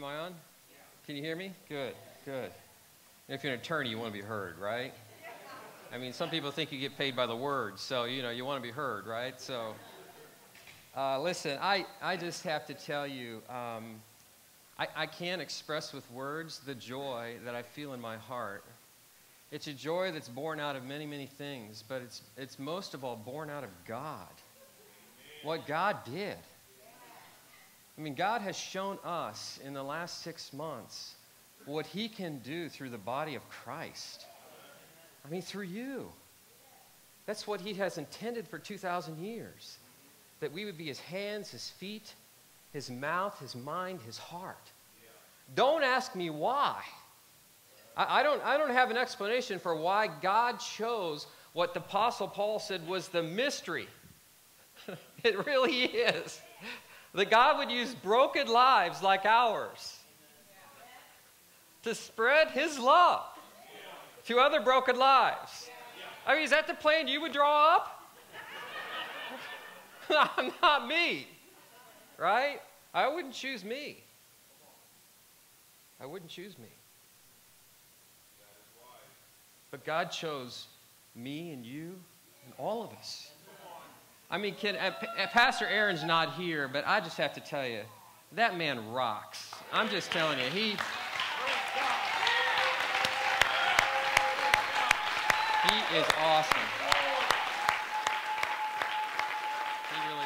Am I on? Can you hear me? Good, good. If you're an attorney, you want to be heard, right? I mean, some people think you get paid by the word, so, you want to be heard, right? So, listen, I just have to tell you, I can't express with words the joy that I feel in my heart. It's a joy that's born out of many, many things, but it's most of all born out of God. What God did. I mean, God has shown us in the last 6 months what He can do through the body of Christ. I mean, through you. That's what He has intended for 2,000 years. That we would be His hands, His feet, His mouth, His mind, His heart. Don't ask me why. I don't have an explanation for why God chose what the Apostle Paul said was the mystery. It really is. That God would use broken lives like ours to spread His love to other broken lives. I mean, is that the plan you would draw up? Not me, right? I wouldn't choose me. I wouldn't choose me. But God chose me and you and all of us. I mean, Pastor Aaron's not here, but I just have to tell you, that man rocks. I'm just telling you, he is awesome. He really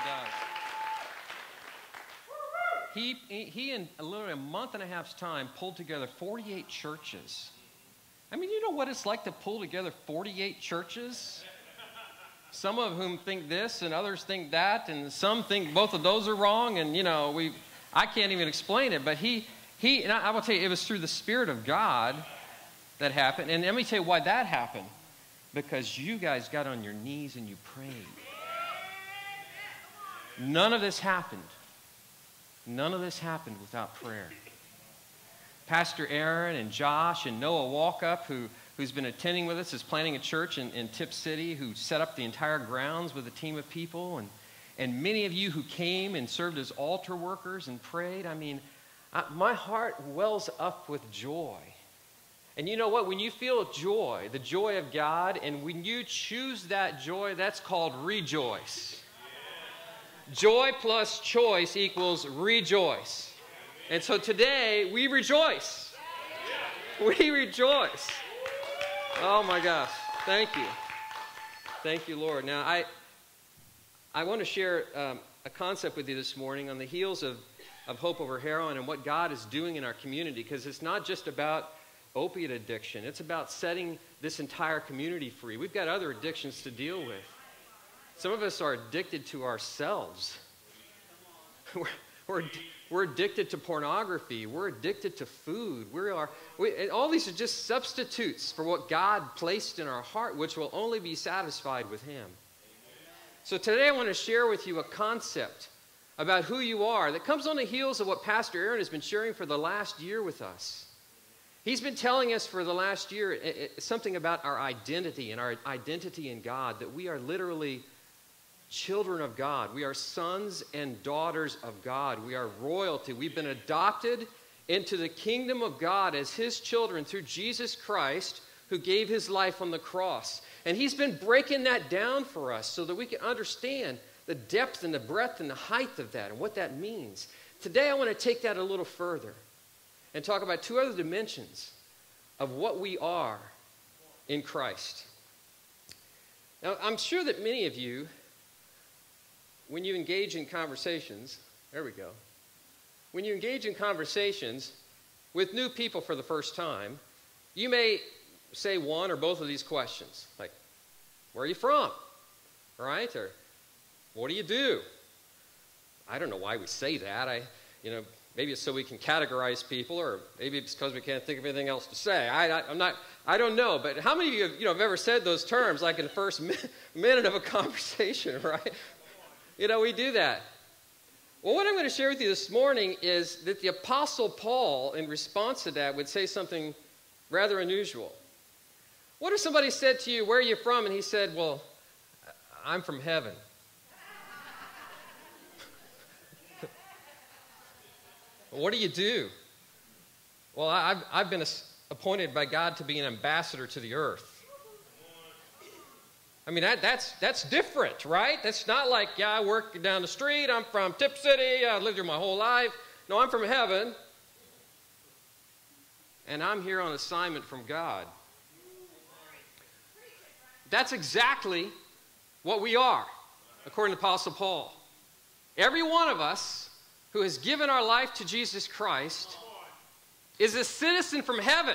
does. He in literally a month and a half's time pulled together 48 churches. I mean, you know what it's like to pull together 48 churches? Some of whom think this and others think that, and some think both of those are wrong, and I can't even explain it, but and I will tell you, it was through the Spirit of God that happened. And let me tell you why that happened. Because you guys got on your knees and you prayed. None of this happened. None of this happened without prayer. Pastor Aaron and Josh and Noah Walkup, who's been attending with us, is planning a church in Tipp City, who set up the entire grounds with a team of people. And many of you who came and served as altar workers and prayed. I mean, my heart wells up with joy. And you know what? When you feel joy, the joy of God, and when you choose that joy, that's called rejoice. Joy plus choice equals rejoice. And so today, we rejoice. We rejoice. Oh my gosh. Thank you. Thank you, Lord. Now, I want to share a concept with you this morning on the heels of Hope Over Heroin and what God is doing in our community, because it's not just about opiate addiction. It's about setting this entire community free. We've got other addictions to deal with. Some of us are addicted to ourselves. We're addicted to pornography. We're addicted to food. All these are just substitutes for what God placed in our heart, which will only be satisfied with Him. So today I want to share with you a concept about who you are that comes on the heels of what Pastor Aaron has been sharing for the last year with us. He's been telling us for the last year something about our identity and our identity in God, that we are literally children of God. We are sons and daughters of God. We are royalty. We've been adopted into the kingdom of God as His children through Jesus Christ, who gave His life on the cross. And He's been breaking that down for us so that we can understand the depth and the breadth and the height of that and what that means. Today I want to take that a little further and talk about two other dimensions of what we are in Christ. Now, I'm sure that many of you, when you engage in conversations, when you engage in conversations with new people for the first time, you may say one or both of these questions, like, where are you from? Right? Or, what do you do? I don't know why we say that. Maybe it's so we can categorize people, or maybe it's because we can't think of anything else to say. I don't know. But how many of you have ever said those terms like in the first minute of a conversation, right? We do that. Well, what I'm going to share with you this morning is that the Apostle Paul, in response to that, would say something rather unusual. What if somebody said to you, where are you from? And he said, well, I'm from heaven. What do you do? Well, I've been appointed by God to be an ambassador to the earth. I mean, that's different, right? That's not like, yeah, I work down the street, I'm from Tipp City, I've lived here my whole life. No, I'm from heaven, and I'm here on assignment from God. That's exactly what we are, according to Apostle Paul. Every one of us who has given our life to Jesus Christ is a citizen from heaven.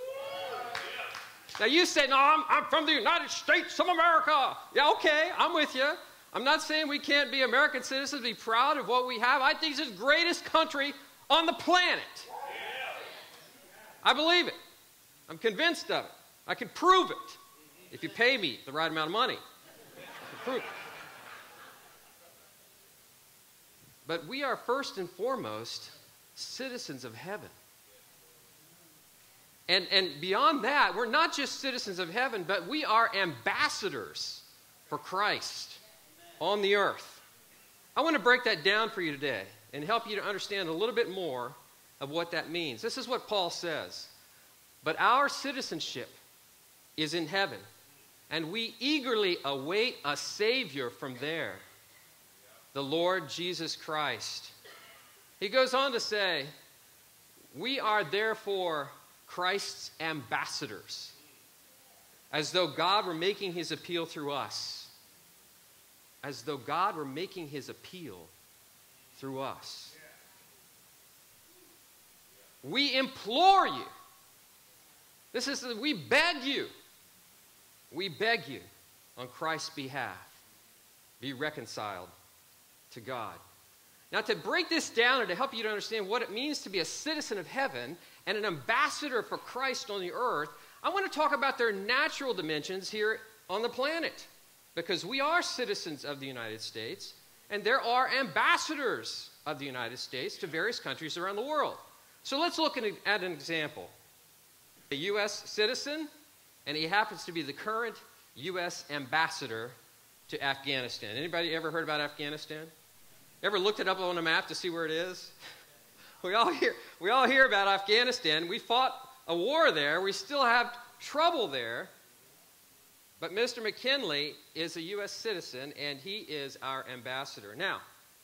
Now you say, no, I'm from the United States of America. Yeah, okay, I'm with you. I'm not saying we can't be American citizens, be proud of what we have. I think it's the greatest country on the planet. I believe it. I'm convinced of it. I can prove it. If you pay me the right amount of money, I can prove it. But we are first and foremost citizens of heaven. And beyond that, we're not just citizens of heaven, but we are ambassadors for Christ on the earth. I want to break that down for you today and help you to understand a little bit more of what that means. This is what Paul says. But our citizenship is in heaven, and we eagerly await a Savior from there, the Lord Jesus Christ. He goes on to say, we are therefore Christ's ambassadors, as though God were making his appeal through us. As though God were making his appeal through us. We implore you. We beg you. We beg you on Christ's behalf. Be reconciled to God. Now, to break this down and to help you to understand what it means to be a citizen of heaven and an ambassador for Christ on the earth, I want to talk about their natural dimensions here on the planet. Because we are citizens of the United States, and there are ambassadors of the United States to various countries around the world. So let's look at an example. A U.S. citizen, and he happens to be the current U.S. ambassador to Afghanistan. Anybody ever heard about Afghanistan? Ever looked it up on a map to see where it is? We all hear about Afghanistan. We fought a war there. We still have trouble there. But Mr. McKinley is a U.S. citizen, and he is our ambassador. Now,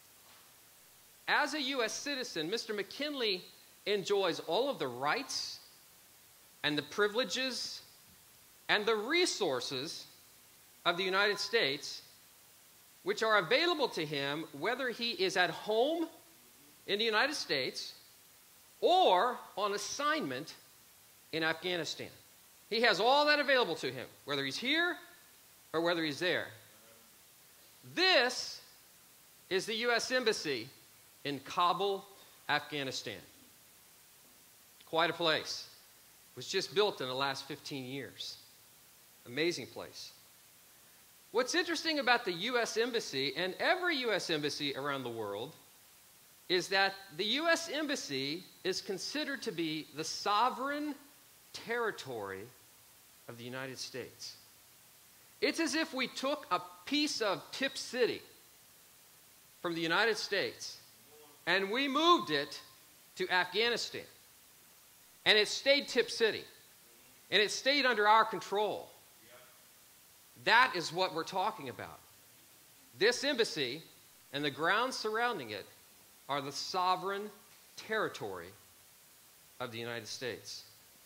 as a U.S. citizen, Mr. McKinley enjoys all of the rights and the privileges and the resources of the United States, which are available to him whether he is at home in the United States or on assignment in Afghanistan. He has all that available to him, whether he's here or whether he's there. This is the U.S. Embassy in Kabul, Afghanistan. Quite a place. It was just built in the last 15 years. Amazing place. What's interesting about the U.S. Embassy and every U.S. Embassy around the world is that the U.S. Embassy is considered to be the sovereign territory of the United States. It's as if we took a piece of Tipp City from the United States and we moved it to Afghanistan. And it stayed Tipp City. And it stayed under our control. That is what we're talking about. This embassy and the grounds surrounding it are the sovereign territory of the United States.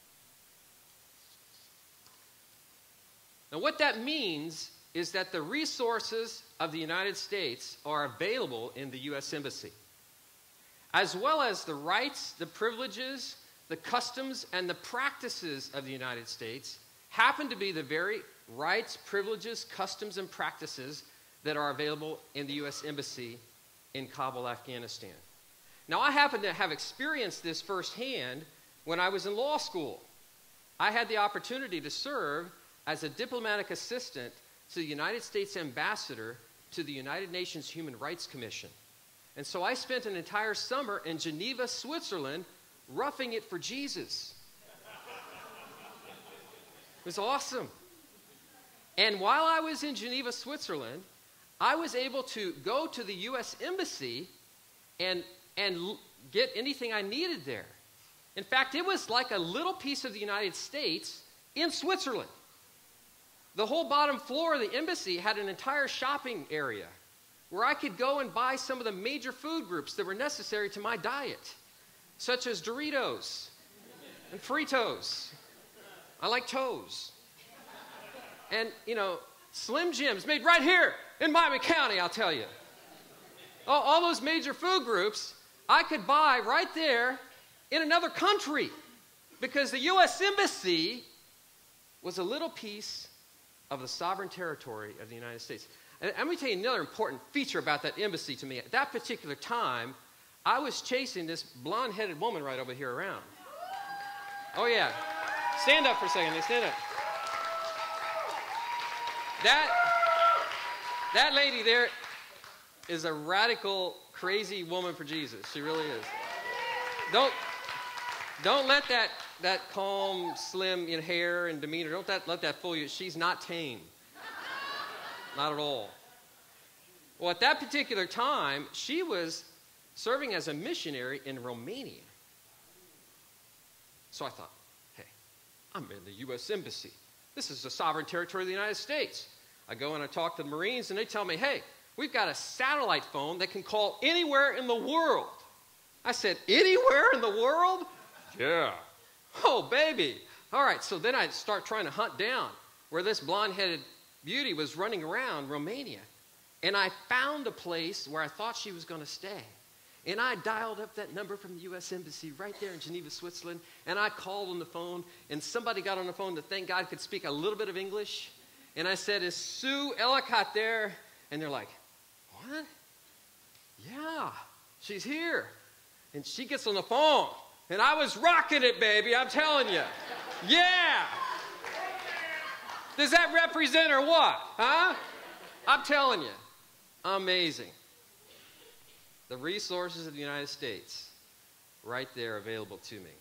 Now, what that means is that the resources of the United States are available in the U.S. Embassy, as well as the rights, the privileges, the customs, and the practices of the United States happen to be the very rights, privileges, customs, and practices that are available in the U.S. Embassy in Kabul, Afghanistan. Now, I happen to have experienced this firsthand when I was in law school. I had the opportunity to serve as a diplomatic assistant to the United States ambassador to the United Nations Human Rights Commission. And so I spent an entire summer in Geneva, Switzerland, roughing it for Jesus. It was awesome. And while I was in Geneva, Switzerland, I was able to go to the U.S. Embassy and get anything I needed there. In fact, it was like a little piece of the United States in Switzerland. The whole bottom floor of the embassy had an entire shopping area where I could go and buy some of the major food groups that were necessary to my diet, such as Doritos and Fritos. I like toes. And, Slim Jims made right here in Miami County, I'll tell you. All those major food groups I could buy right there in another country because the U.S. Embassy was a little piece of the sovereign territory of the United States. And let me tell you another important feature about that embassy to me. At that particular time, I was chasing this blonde-headed woman right over here around. Oh, yeah. Stand up for a second. Stand up. That lady there is a radical, crazy woman for Jesus. She really is. Don't let that calm, slim hair and demeanor, let that fool you. She's not tame. Not at all. Well, at that particular time, she was serving as a missionary in Romania. So I thought, hey, I'm in the U.S. Embassy. This is the sovereign territory of the United States. I go and I talk to the Marines, and they tell me, hey, we've got a satellite phone that can call anywhere in the world. I said, anywhere in the world? Yeah. Oh, baby. All right, so then I start trying to hunt down where this blonde-headed beauty was running around Romania. And I found a place where I thought she was going to stay. And I dialed up that number from the U.S. Embassy right there in Geneva, Switzerland. And I called on the phone, and somebody got on the phone that thank God could speak a little bit of English. And I said, is Sue Ellicott there? And they're like, what? Yeah, she's here. And she gets on the phone. And I was rocking it, baby, I'm telling you. Yeah. Does that represent or what? Huh? I'm telling you. Amazing. The resources of the United States right there available to me.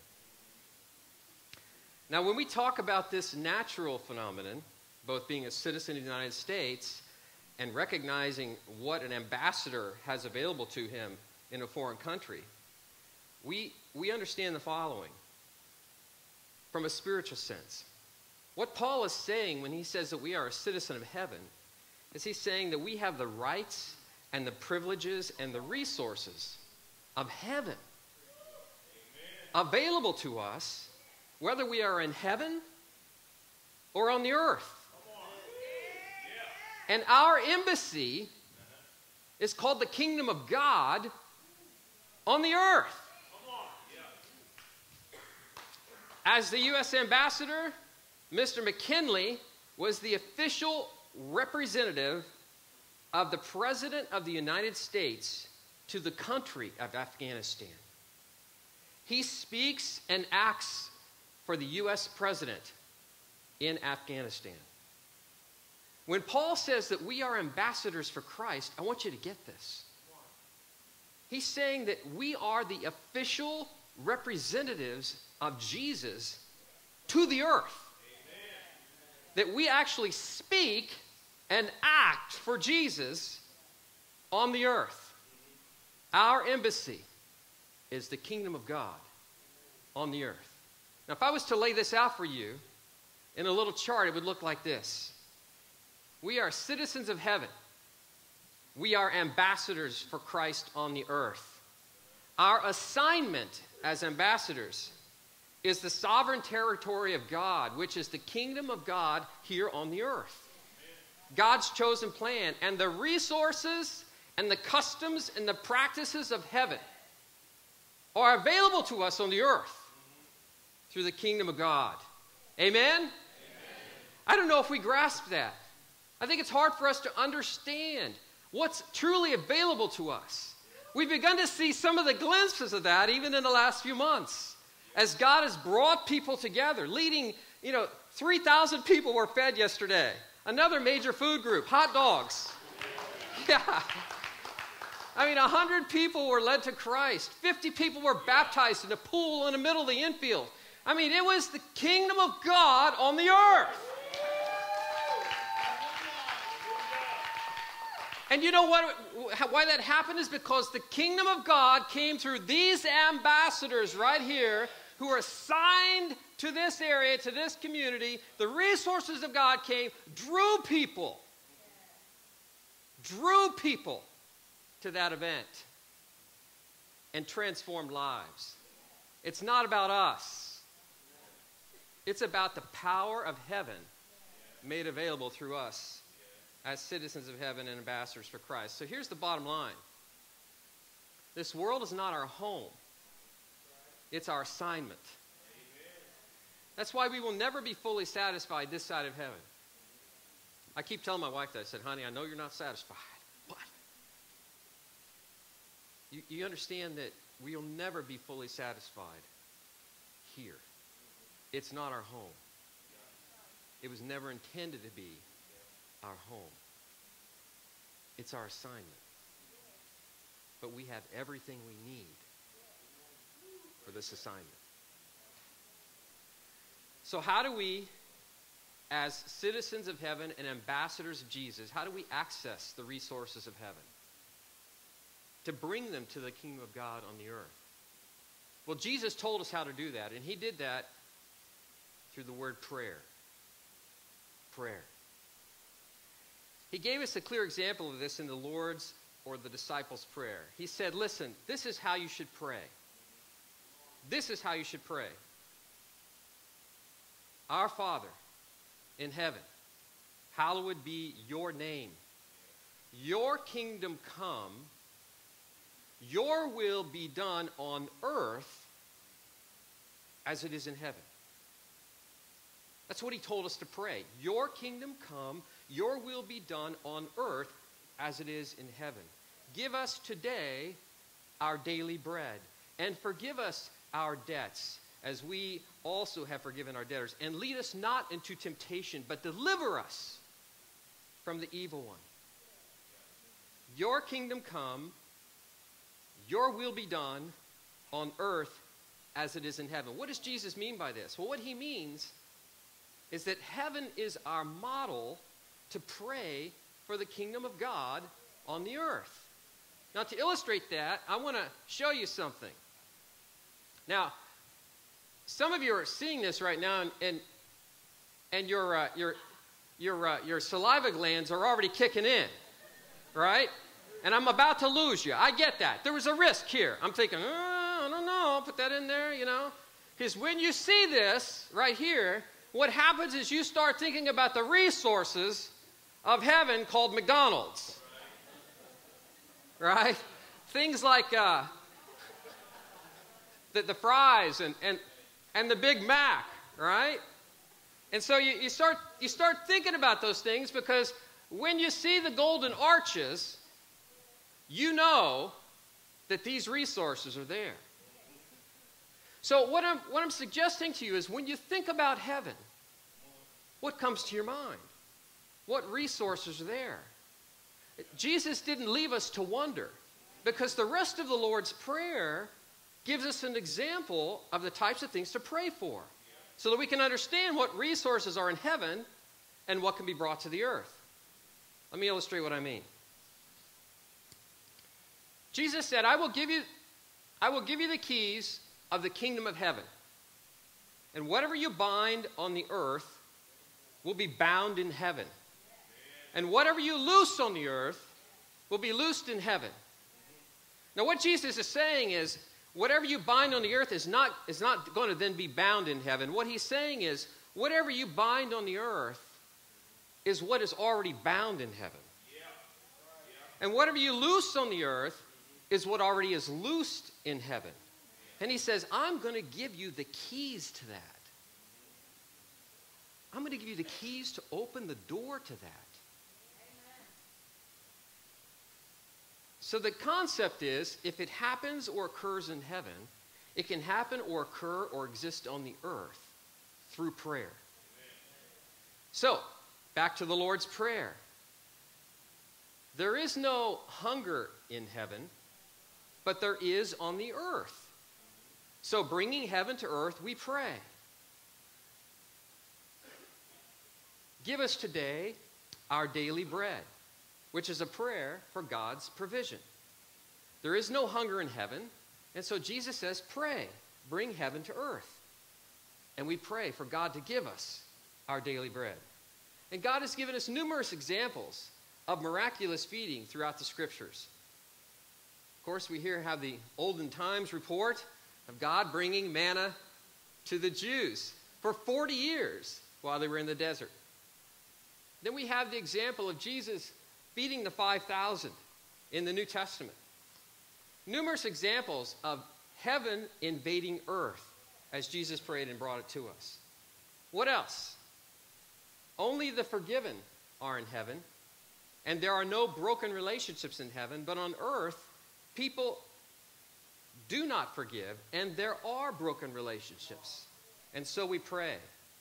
Now, when we talk about this natural phenomenon, both being a citizen of the United States and recognizing what an ambassador has available to him in a foreign country, we understand the following from a spiritual sense. What Paul is saying when he says that we are a citizen of heaven is he's saying that we have the rights and the privileges and the resources of heaven available to us, whether we are in heaven or on the earth. And our embassy is called the kingdom of God on the earth. As the U.S. ambassador, Mr. McKinley was the official representative of the President of the United States to the country of Afghanistan. He speaks and acts for the U.S. President in Afghanistan. When Paul says that we are ambassadors for Christ, I want you to get this. He's saying that we are the official representatives of Jesus to the earth. That we actually speak and act for Jesus on the earth. Our embassy is the kingdom of God on the earth. Now, if I was to lay this out for you in a little chart, it would look like this. We are citizens of heaven. We are ambassadors for Christ on the earth. Our assignment as ambassadors is the sovereign territory of God, which is the kingdom of God here on the earth. God's chosen plan and the resources and the customs and the practices of heaven are available to us on the earth through the kingdom of God. Amen? Amen. I don't know if we grasp that. I think it's hard for us to understand what's truly available to us. We've begun to see some of the glimpses of that even in the last few months as God has brought people together, leading, 3,000 people were fed yesterday. Another major food group, hot dogs. Yeah. 100 people were led to Christ. 50 people were baptized in a pool in the middle of the infield. It was the kingdom of God on the earth. And you know why that happened is because the kingdom of God came through these ambassadors right here who are assigned to this area, to this community, the resources of God came, drew people to that event and transformed lives. It's not about us. It's about the power of heaven made available through us as citizens of heaven and ambassadors for Christ. So here's the bottom line. This world is not our home. It's our assignment. That's why we will never be fully satisfied this side of heaven. I keep telling my wife that. I said, honey, I know you're not satisfied. What? You understand that we'll never be fully satisfied here. It's not our home. It was never intended to be our home. It's our assignment. But we have everything we need for this assignment. So how do we, as citizens of heaven and ambassadors of Jesus, how do we access the resources of heaven to bring them to the kingdom of God on the earth? Well, Jesus told us how to do that, and he did that through the word prayer. Prayer. He gave us a clear example of this in the Lord's or the disciples' prayer. He said, listen, this is how you should pray. This is how you should pray. Our Father in heaven, hallowed be your name. Your kingdom come. Your will be done on earth as it is in heaven. That's what he told us to pray. Your kingdom come. Your will be done on earth as it is in heaven. Give us today our daily bread, and forgive us our debts, as we also have forgiven our debtors. And lead us not into temptation, but deliver us from the evil one. Your kingdom come, your will be done on earth as it is in heaven. What does Jesus mean by this? Well, what he means is that heaven is our model to pray for the kingdom of God on the earth. Now, to illustrate that, I want to show you something. Now, some of you are seeing this right now, and your saliva glands are already kicking in, right? And I'm about to lose you. I get that. There was a risk here. I'm thinking, I don't know, I'll put that in there, you know. Because when you see this right here, what happens is you start thinking about the resources of heaven called McDonald's. Right? Things like the fries and the Big Mac, right? And so you start thinking about those things, because when you see the golden arches, you know that these resources are there. So what I'm suggesting to you is, when you think about heaven, what comes to your mind? What resources are there? Jesus didn't leave us to wonder, because the rest of the Lord's Prayer gives us an example of the types of things to pray for, so that we can understand what resources are in heaven and what can be brought to the earth. Let me illustrate what I mean. Jesus said, I will give you the keys of the kingdom of heaven, and whatever you bind on the earth will be bound in heaven, and whatever you loose on the earth will be loosed in heaven. Now, what Jesus is saying is, whatever you bind on the earth is not going to then be bound in heaven. What he's saying is, whatever you bind on the earth is what is already bound in heaven. And whatever you loose on the earth is what already is loosed in heaven. And he says, I'm going to give you the keys to that. I'm going to give you the keys to open the door to that. So the concept is, if it happens or occurs in heaven, it can happen or occur or exist on the earth through prayer. So, back to the Lord's Prayer. There is no hunger in heaven, but there is on the earth. So, bringing heaven to earth, we pray. Give us today our daily bread, which is a prayer for God's provision. There is no hunger in heaven, and so Jesus says, pray. bring heaven to earth. And we pray for God to give us our daily bread. And God has given us numerous examples of miraculous feeding throughout the Scriptures. Of course, we hear how the olden times report of God bringing manna to the Jews for 40 years while they were in the desert. Then we have the example of Jesus feeding the 5,000 in the New Testament. Numerous examples of heaven invading earth as Jesus prayed and brought it to us. What else? Only the forgiven are in heaven, and there are no broken relationships in heaven, but on earth, people do not forgive, and there are broken relationships. And so we pray.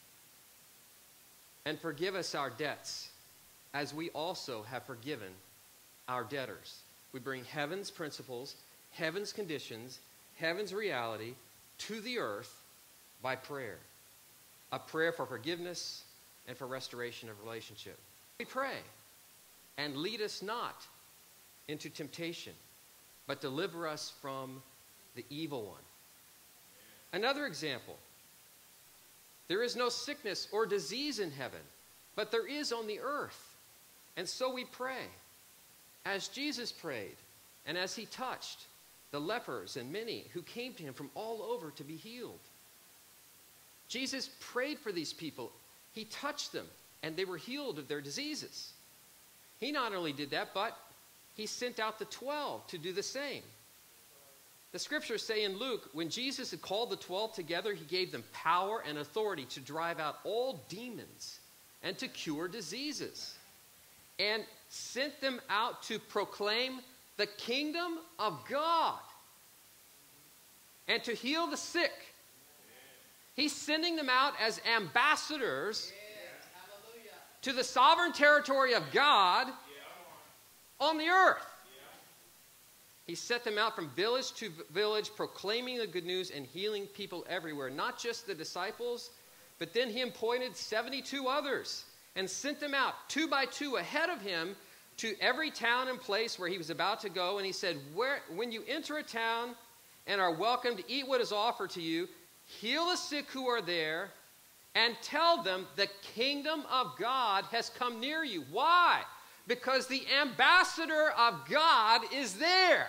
And forgive us our debts, as we also have forgiven our debtors. We bring heaven's principles, heaven's conditions, heaven's reality to the earth by prayer. A prayer for forgiveness and for restoration of relationship. We pray, and lead us not into temptation, but deliver us from the evil one. Another example. There is no sickness or disease in heaven, but there is on the earth. And so we pray, as Jesus prayed, and as he touched the lepers and many who came to him from all over to be healed. Jesus prayed for these people. He touched them, and they were healed of their diseases. He not only did that, but he sent out the 12 to do the same. The scriptures say in Luke, when Jesus had called the 12 together, he gave them power and authority to drive out all demons and to cure diseases, and sent them out to proclaim the kingdom of God and to heal the sick. He's sending them out as ambassadors to the sovereign territory of God on the earth. He set them out from village to village, proclaiming the good news and healing people everywhere. Not just the disciples, but then he appointed 72 others and sent them out 2 by 2 ahead of him to every town and place where he was about to go. And he said, when you enter a town and are welcome to eat what is offered to you, heal the sick who are there, and tell them the kingdom of God has come near you. Why? Because the ambassador of God is there.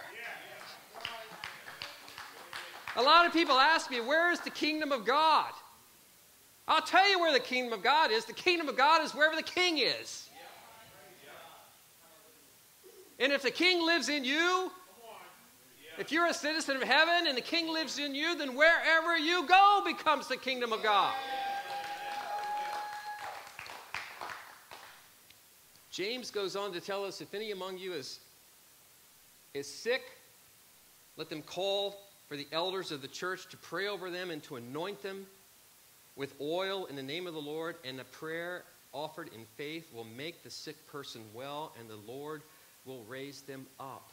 A lot of people ask me, where is the kingdom of God? I'll tell you where the kingdom of God is. The kingdom of God is wherever the king is. And if the king lives in you, if you're a citizen of heaven and the king lives in you, then wherever you go becomes the kingdom of God. James goes on to tell us, if any among you is sick, let them call for the elders of the church to pray over them and to anoint them with oil in the name of the Lord, and a prayer offered in faith will make the sick person well, and the Lord will raise them up.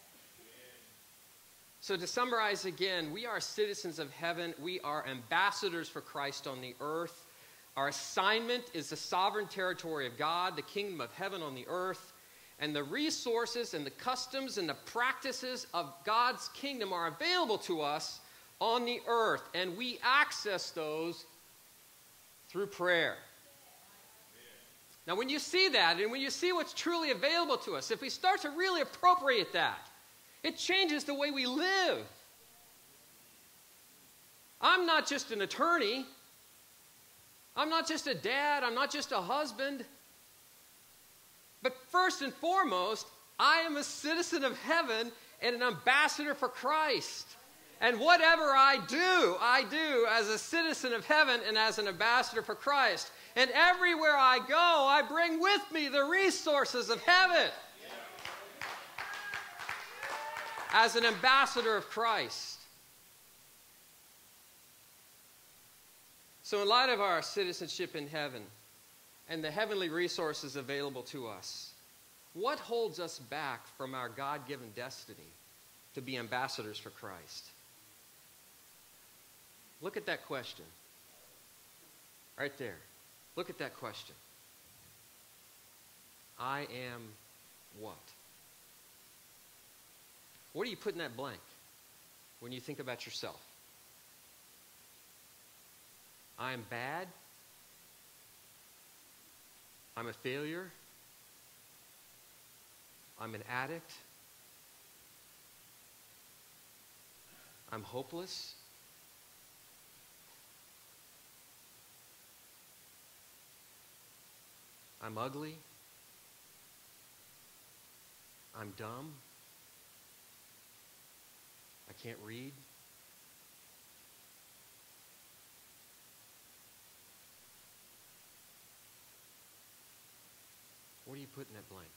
So to summarize again, we are citizens of heaven. We are ambassadors for Christ on the earth. Our assignment is the sovereign territory of God, the kingdom of heaven on the earth. And the resources and the customs and the practices of God's kingdom are available to us on the earth. And we access those through prayer. Now, when you see that, and when you see what's truly available to us, if we start to really appropriate that, it changes the way we live. I'm not just an attorney. I'm not just a dad. I'm not just a husband. But first and foremost, I am a citizen of heaven and an ambassador for Christ. And whatever I do as a citizen of heaven and as an ambassador for Christ. And everywhere I go, I bring with me the resources of heaven. As an ambassador of Christ. So in light of our citizenship in heaven and the heavenly resources available to us, what holds us back from our God-given destiny to be ambassadors for Christ? Look at that question. Right there. Look at that question. I am what? What do you put in that blank when you think about yourself? I am bad. I'm a failure. I'm an addict. I'm hopeless. I'm ugly. I'm dumb. I can't read. What do you put in that blank?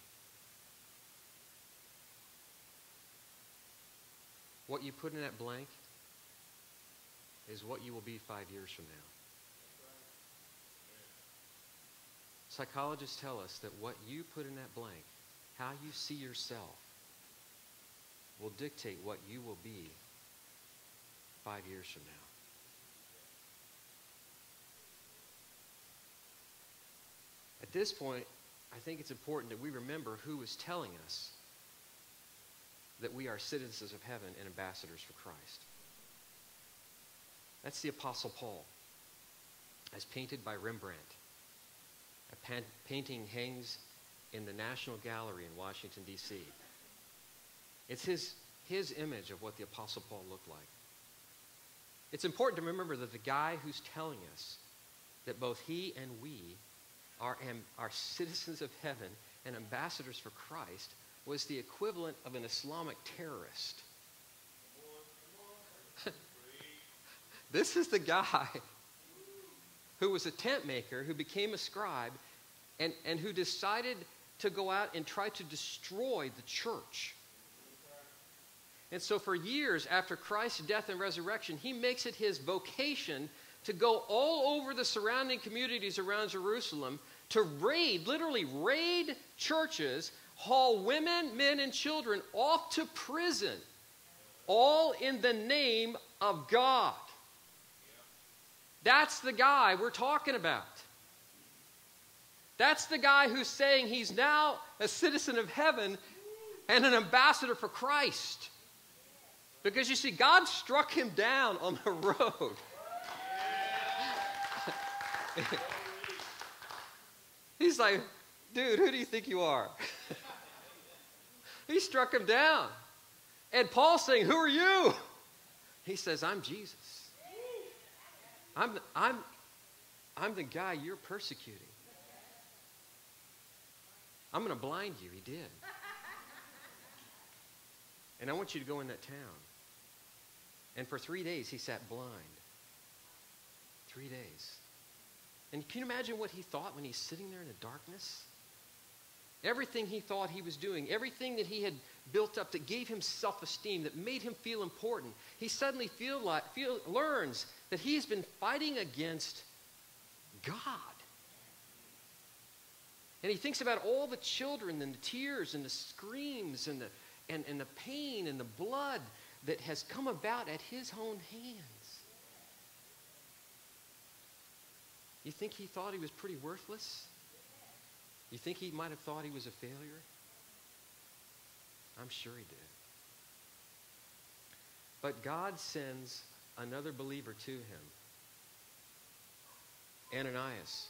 What you put in that blank is what you will be 5 years from now. Psychologists tell us that what you put in that blank, how you see yourself, will dictate what you will be 5 years from now. At this point, I think it's important that we remember who is telling us that we are citizens of heaven and ambassadors for Christ. That's the Apostle Paul, as painted by Rembrandt. A painting hangs in the National Gallery in Washington, D.C. It's his image of what the Apostle Paul looked like. It's important to remember that the guy who's telling us that both he and we are citizens of heaven and ambassadors for Christ was the equivalent of an Islamic terrorist. This is the guy who was a tent maker, who became a scribe, and who decided to go out and try to destroy the church. And so for years after Christ's death and resurrection, he makes it his vocation to go all over the surrounding communities around Jerusalem to literally raid churches, haul women, men, and children off to prison, all in the name of God. That's the guy we're talking about. That's the guy who's saying he's now a citizen of heaven and an ambassador for Christ. Because you see, God struck him down on the road. He's like, dude, who do you think you are? He struck him down. And Paul's saying, who are you? He says, I'm Jesus. I'm the guy you're persecuting. I'm going to blind you. He did. And I want you to go in that town. And for 3 days, he sat blind. 3 days. And can you imagine what he thought when he's sitting there in the darkness? Everything he thought he was doing, everything that he had built up that gave him self-esteem, that made him feel important, he suddenly learns that he's been fighting against God. And he thinks about all the children and the tears and the screams and the pain and the blood that has come about at his own hands. You think he thought he was pretty worthless? You think he might have thought he was a failure? I'm sure he did. But God sends another believer to him, Ananias.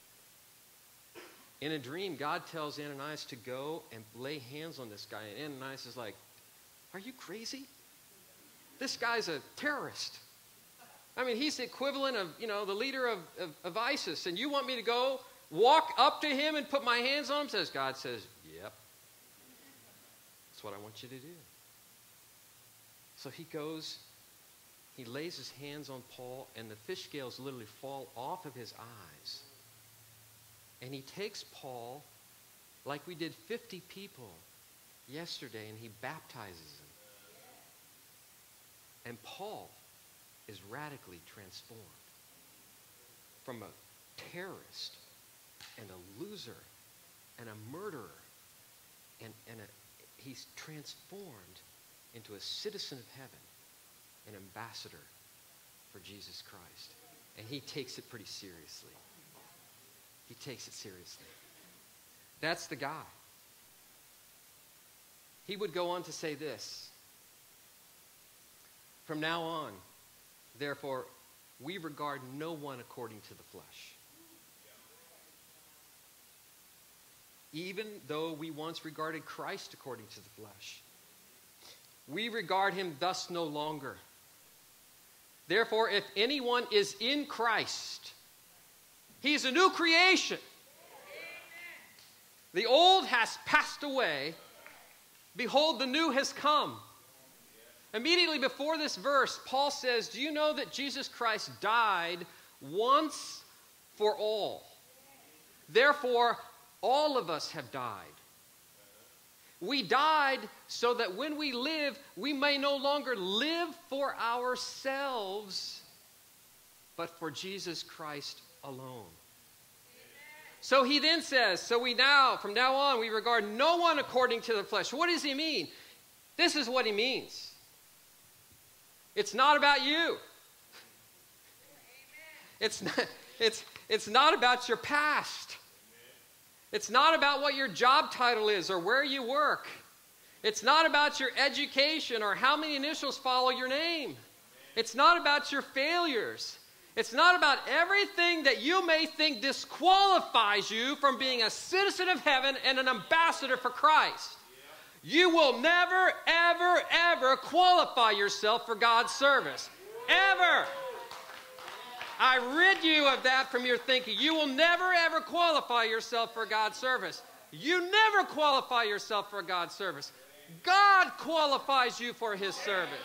In a dream, God tells Ananias to go and lay hands on this guy. And Ananias is like, are you crazy? This guy's a terrorist. I mean, he's the equivalent of, the leader of ISIS. And you want me to go walk up to him and put my hands on him? God says, yep. That's what I want you to do. So he goes, he lays his hands on Paul, and the fish scales literally fall off of his eyes. And he takes Paul, like we did 50 people yesterday, and he baptizes him. And Paul is radically transformed from a terrorist and a loser and a murderer. He's transformed into a citizen of heaven, an ambassador for Jesus Christ. And he takes it pretty seriously. He takes it seriously. That's the guy. He would go on to say this: from now on, therefore, we regard no one according to the flesh. Even though we once regarded Christ according to the flesh, we regard him thus no longer. Therefore, if anyone is in Christ, he is a new creation. The old has passed away. Behold, the new has come. Immediately before this verse, Paul says, do you know that Jesus Christ died once for all? Therefore, all of us have died. We died so that when we live, we may no longer live for ourselves, but for Jesus Christ alone. So he then says, from now on, we regard no one according to the flesh. What does he mean? This is what he means. It's not about you. It's not about your past. It's not about what your job title is or where you work. It's not about your education or how many initials follow your name. It's not about your failures. It's not about everything that you may think disqualifies you from being a citizen of heaven and an ambassador for Christ. You will never, ever, ever qualify yourself for God's service. Ever. I rid you of that from your thinking. You will never, ever qualify yourself for God's service. You never qualify yourself for God's service. God qualifies you for his service.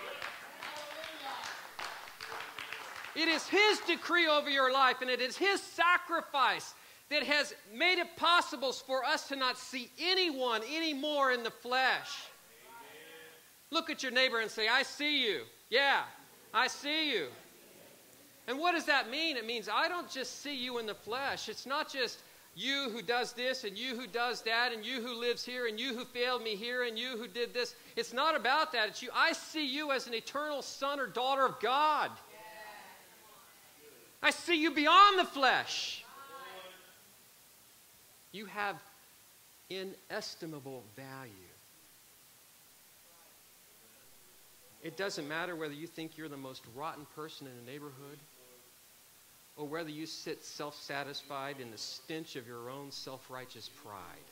It is his decree over your life, and it is his sacrifice that has made it possible for us to not see anyone anymore in the flesh. Look at your neighbor and say, I see you. Yeah, I see you. And what does that mean? It means I don't just see you in the flesh. It's not just you who does this and you who does that and you who lives here and you who failed me here and you who did this. It's not about that. It's you. I see you as an eternal son or daughter of God. I see you beyond the flesh. You have inestimable value. It doesn't matter whether you think you're the most rotten person in the neighborhood or whether you sit self-satisfied in the stench of your own self-righteous pride.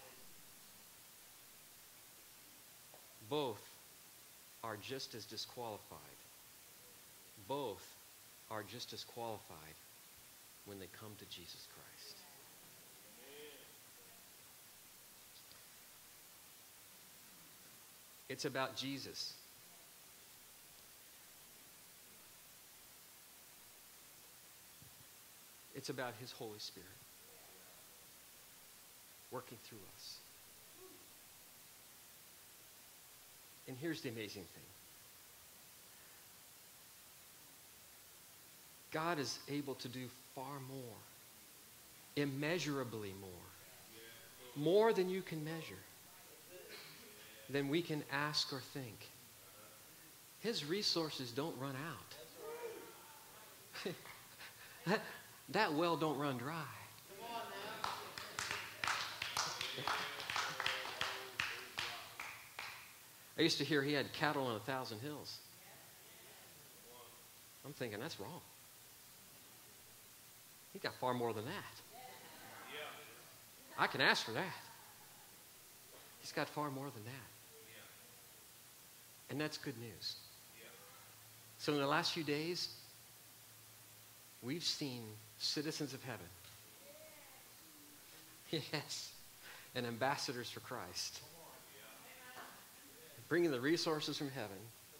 Both are just as disqualified. Both are just as qualified when they come to Jesus Christ. It's about Jesus. It's about his Holy Spirit working through us. And here's the amazing thing. God is able to do far more, immeasurably more than you can measure, than we can ask or think. His resources don't run out. That well don't run dry. I used to hear he had cattle on 1,000 hills. I'm thinking, that's wrong. He got far more than that. I can ask for that. He's got far more than that. And that's good news. So in the last few days, we've seen citizens of heaven. Yes. And ambassadors for Christ. Bringing the resources from heaven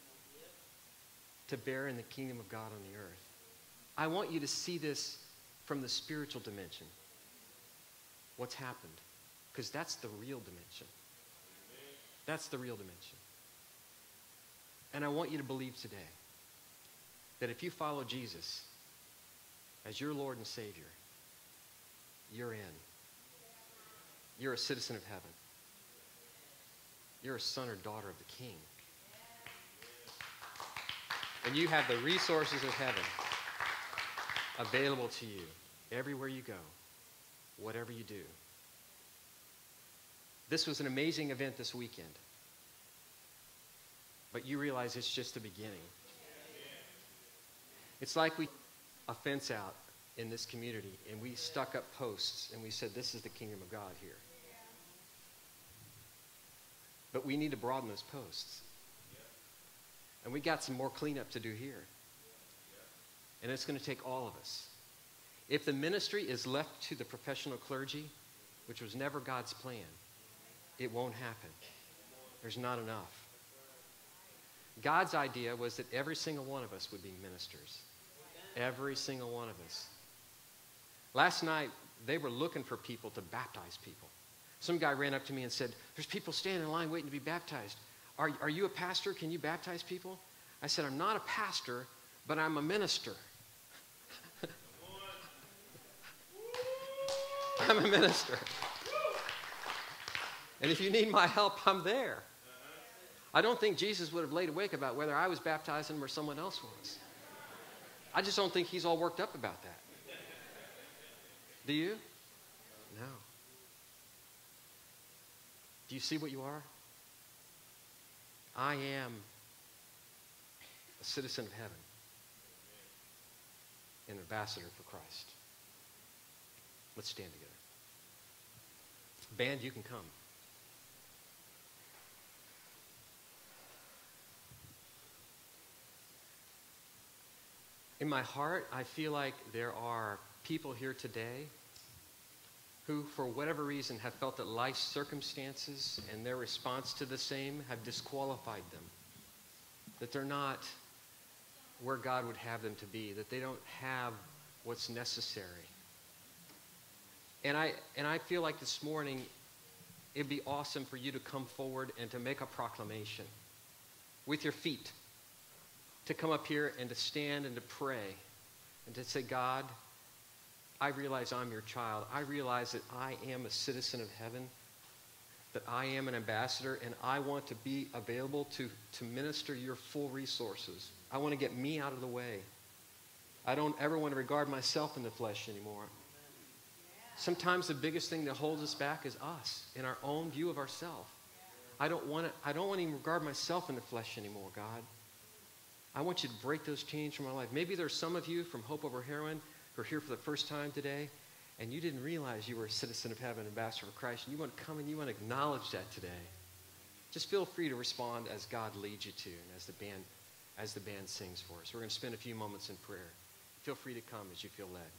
to bear in the kingdom of God on the earth. I want you to see this from the spiritual dimension. What's happened? Because that's the real dimension. That's the real dimension. And I want you to believe today that if you follow Jesus as your Lord and Savior, you're in. You're a citizen of heaven. You're a son or daughter of the King. And you have the resources of heaven available to you everywhere you go, whatever you do. This was an amazing event this weekend. But you realize it's just the beginning. It's like we a fence out in this community, and we stuck up posts, and we said, this is the kingdom of God here. But we need to broaden those posts. And we got some more cleanup to do here. And it's going to take all of us. If the ministry is left to the professional clergy, which was never God's plan, it won't happen. There's not enough. God's idea was that every single one of us would be ministers. Every single one of us. Last night, they were looking for people to baptize people. Some guy ran up to me and said, there's people standing in line waiting to be baptized. Are you a pastor? Can you baptize people? I said, I'm not a pastor, but I'm a minister. I'm a minister. And if you need my help, I'm there. I don't think Jesus would have laid awake about whether I was baptizing him or someone else was. I just don't think he's all worked up about that. Do you? No. Do you see what you are? I am a citizen of heaven, an ambassador for Christ. Let's stand together. Band, you can come. In my heart, I feel like there are people here today who, for whatever reason, have felt that life's circumstances and their response to the same have disqualified them. That they're not where God would have them to be, that they don't have what's necessary. And I feel like this morning, it'd be awesome for you to come forward and to make a proclamation with your feet, to come up here and to stand and to pray and to say, God, I realize I'm your child. I realize that I am a citizen of heaven, that I am an ambassador, and I want to be available to minister your full resources. I want to get me out of the way. I don't ever want to regard myself in the flesh anymore. Sometimes the biggest thing that holds us back is us, in our own view of ourselves. I don't want to even regard myself in the flesh anymore, God. I want you to break those chains from my life. Maybe there's some of you from Hope Over Heroin who are here for the first time today, and you didn't realize you were a citizen of heaven, ambassador for Christ, and you want to come and you want to acknowledge that today. Just feel free to respond as God leads you to, and as the band sings for us. We're going to spend a few moments in prayer. Feel free to come as you feel led.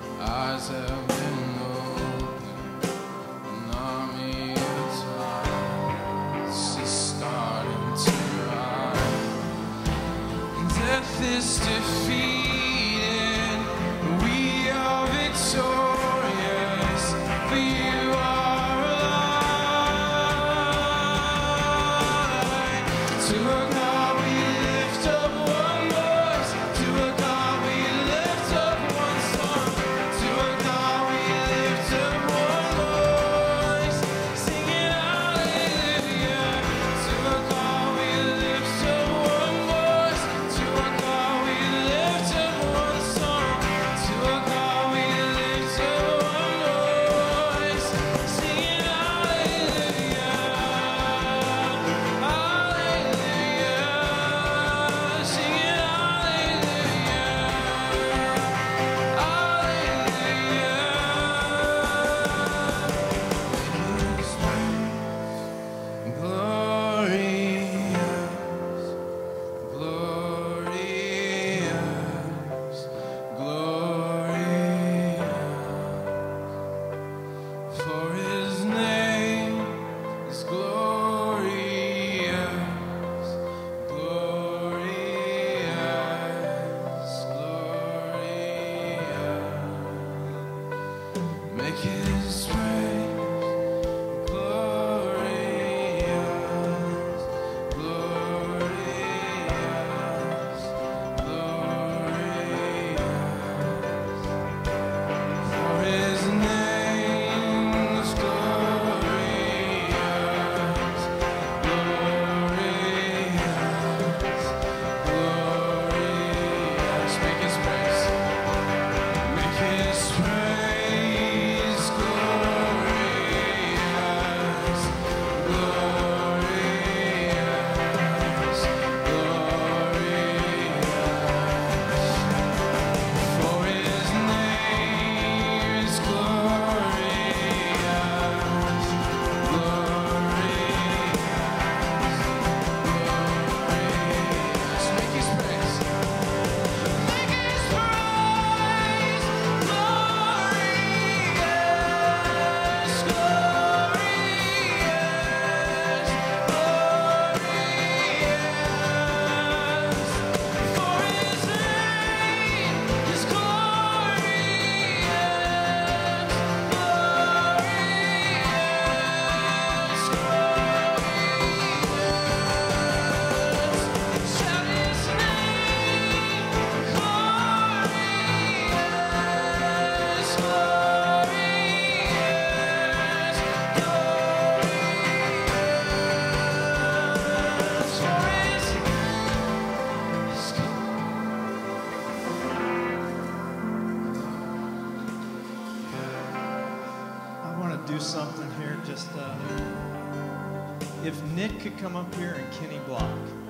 Eyes have been opened, an army of time. something here. Just if Nick could come up here and Kenny Block.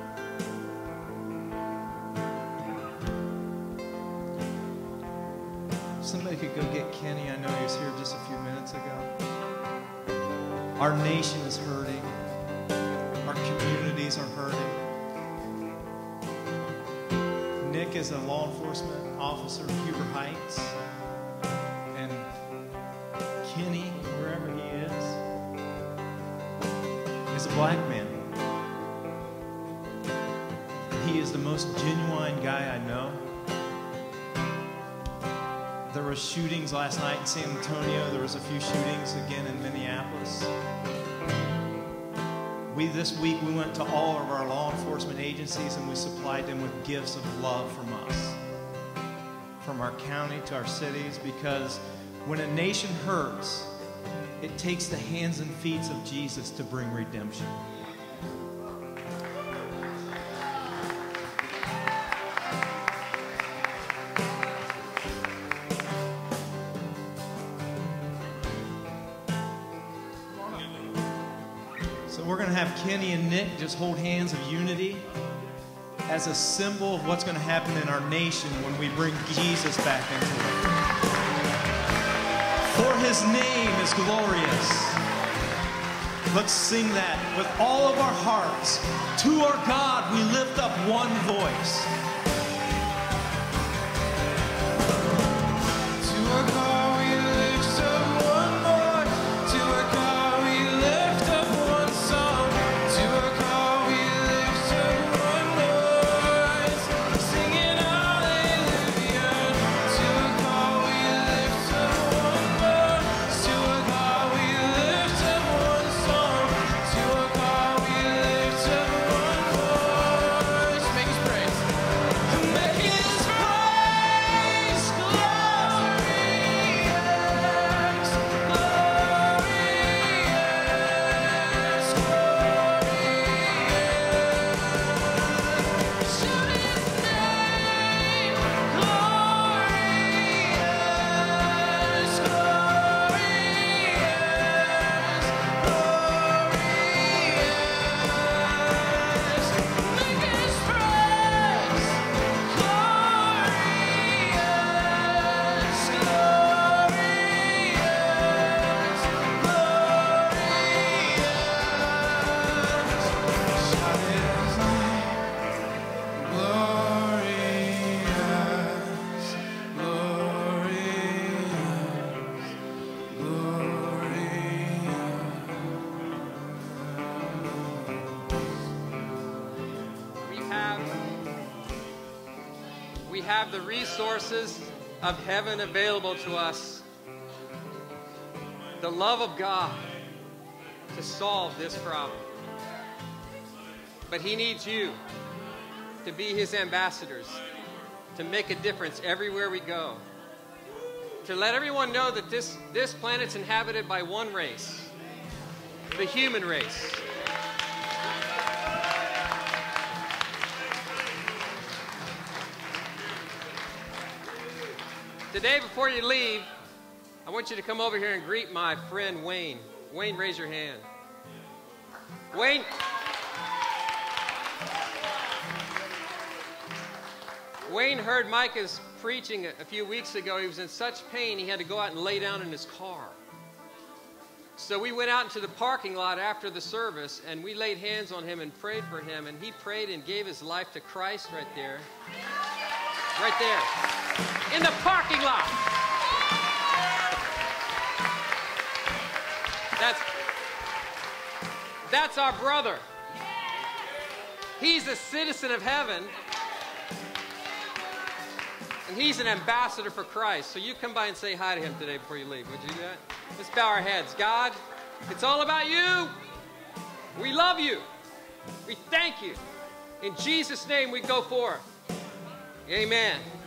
Somebody could go get Kenny. I know he was here just a few minutes ago. Our nation is hurting. Our communities are hurting. Nick is a law enforcement officer in Huber Heights. And Kenny, wherever he is a black man. He is the most genuine guy I know. There were shootings last night in San Antonio. There was a few shootings again in Minneapolis. This week we went to all of our law enforcement agencies and we supplied them with gifts of love from us, from our county to our cities, because when a nation hurts, it takes the hands and feet of Jesus to bring redemption. We're going to have Kenny and Nick just hold hands of unity as a symbol of what's going to happen in our nation when we bring Jesus back into it. For his name is glorious. Let's sing that with all of our hearts. To our God we lift up one voice. To our God. We have the resources of heaven available to us the love of God to solve this problem. But He needs you to be His ambassadors, to make a difference everywhere we go, to let everyone know that this planet's inhabited by one race, the human race. Today, before you leave, I want you to come over here and greet my friend Wayne. Wayne, raise your hand. Wayne. Wayne heard Micah's preaching a few weeks ago. He was in such pain he had to go out and lay down in his car. So we went out into the parking lot after the service, and we laid hands on him and prayed for him, and he prayed and gave his life to Christ right there. Right there. In the parking lot. That's our brother. He's a citizen of heaven. And he's an ambassador for Christ. So you come by and say hi to him today before you leave. Would you do that? Let's bow our heads. God, it's all about you. We love you. We thank you. In Jesus' name we go forth. Amen.